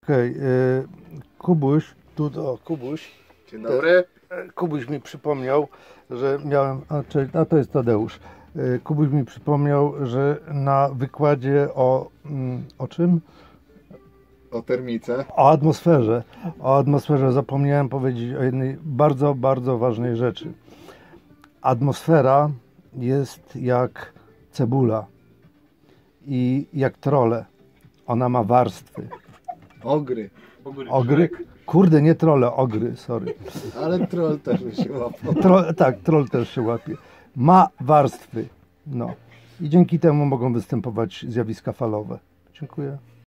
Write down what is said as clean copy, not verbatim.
Okej, Kubuś, Kubuś. Dzień dobry. Kubuś mi przypomniał, że miałem, a to jest Tadeusz. Kubuś mi przypomniał, że na wykładzie o czym? O termice. O atmosferze zapomniałem powiedzieć o jednej bardzo, bardzo ważnej rzeczy. Atmosfera jest jak cebula i jak trole. Ona ma warstwy. Ogry. Ogry? Kurde, nie trole, ogry, sorry. Ale troll też się łapie. Tak, troll też się łapie. Ma warstwy. No. I dzięki temu mogą występować zjawiska falowe. Dziękuję.